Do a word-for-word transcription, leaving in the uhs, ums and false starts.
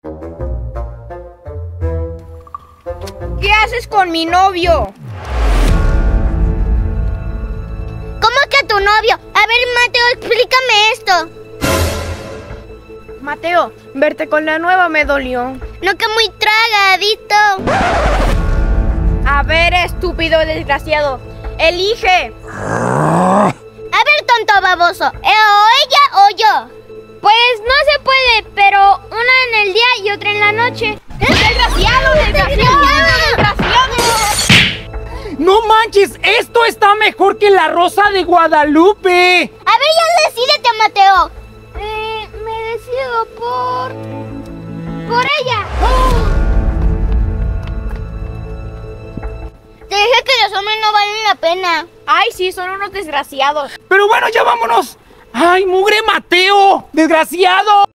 ¿Qué haces con mi novio? ¿Cómo que tu novio? A ver, Mateo, explícame esto. Mateo, verte con la nueva me dolió. No, que muy tragadito. A ver, estúpido desgraciado, elige. A ver, tonto baboso, ¿eh, o ella o yo? Pues no se puede, pero una en el día y otra en la noche. ¡Desgraciado, desgraciado, desgraciado! ¡No manches! ¡Esto está mejor que la Rosa de Guadalupe! A ver, ya decídete, Mateo. Eh, me decido por... por ella. Te dije que los hombres no valen la pena. Ay, sí, son unos desgraciados. Pero bueno, ya vámonos. ¡Ay, mugre Mateo! ¡Desgraciado!